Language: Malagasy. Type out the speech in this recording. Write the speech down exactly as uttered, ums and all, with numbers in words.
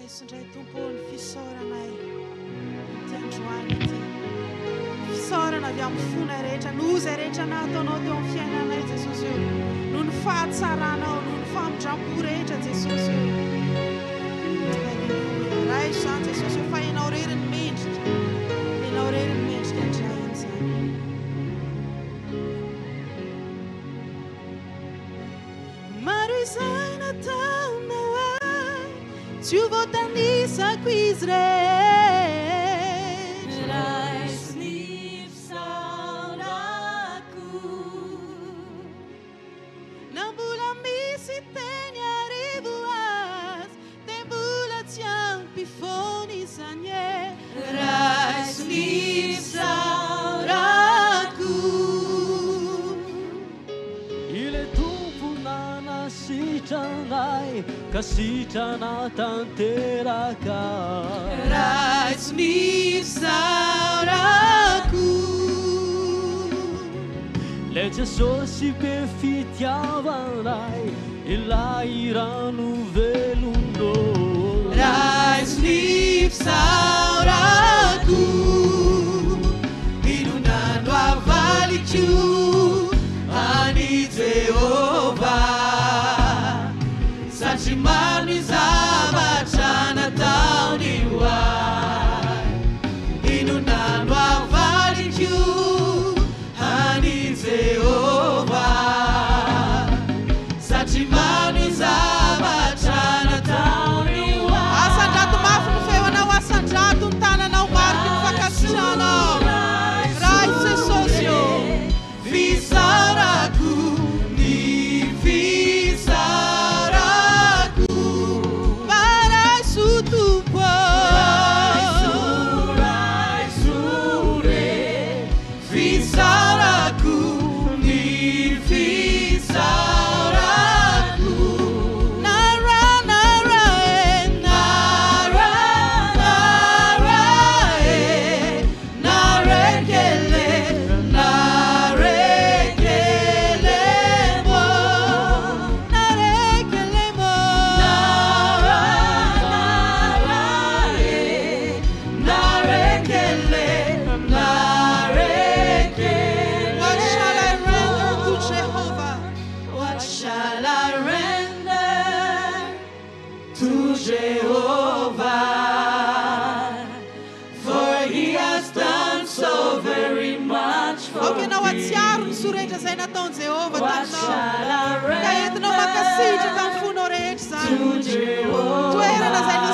Jesu ndray tompony fisaoranay ty androany ty fisaorana avy amin'ny fonay rehetra loza rehetra nataonao teo amin'ny fiainanay Jesosy io noho ny fahatsaranao noho ny famindrampo rehetra Jesosy io Halleluja raha izany Jesosy io fa ianao rery ny mendrika ianao rery ny mendrika andray izany maro izay nataonao ay tsy ho voatanisako izy rehetra Raisy ny fisaorako na mbola misy teny arivo azy dia mbola tsy ampifony izany e Raisy ny fisaorako Ile tomponana sitranay ka sitrana tanteraka Raisy ny fisaorako Le Jesosy be fitiavanay ilay rano velono Raisy ny fisaorako inonano avaliko ani Jehovah satria maro ny zavatra nataony hoay inonano avaliko ani Jehovah satria maro ny zavatra nataony hoay asandrato mafy ny feonao asandrato ny tananao mariky ny fakasitrahanao raha i Jesosy io fisaorako ny fisaorako paraiso tompo raisure fisaorako ny fisaorako nara nara e nara nara e narekele narekele mo narekelemo nara nara e narekele narekele what shall I render to Jehovah What shall I render to Jehovah? For he has done so very much for okay na me. watsiaro ny sorehetra zay nataony Jehovah What shall taminao I ka entinao makasitraka render amin'ny fonao rehetra to zany Jehovah? toerana zay